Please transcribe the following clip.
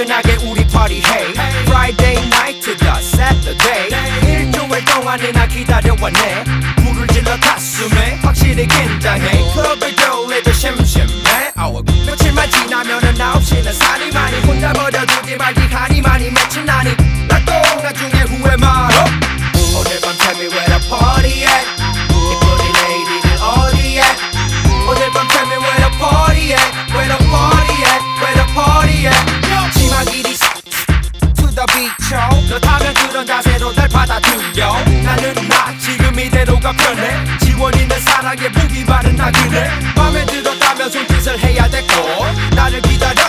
화끈하게 우리 파티해. Friday night to the Saturday. 일주일 동안에 나 기다려왔네. 불을 질러 가슴에 확실히 긴장해. 클럽을 돌려도 심심해. 며칠만 지나면은 9시는 살이 많이. 혼자 버려두지 말기 하니 많이 맺힌 나니. 나도 나중에 후회 말어. 오늘 밤 tell me where the party at. 이쁜이 lady 어디 at. 오늘 밤 tell me where the party at. Where the party at. Where the party at. 치마 길이 to the beach yo. 그렇다면 그런 자세로 날 받아들여. 나는 나 지금 이대로가 편해. 지원 있는 사랑에 무기 바른 나 그래. 맘에 들었다면 손짓을 해야 됐고 나를 기다려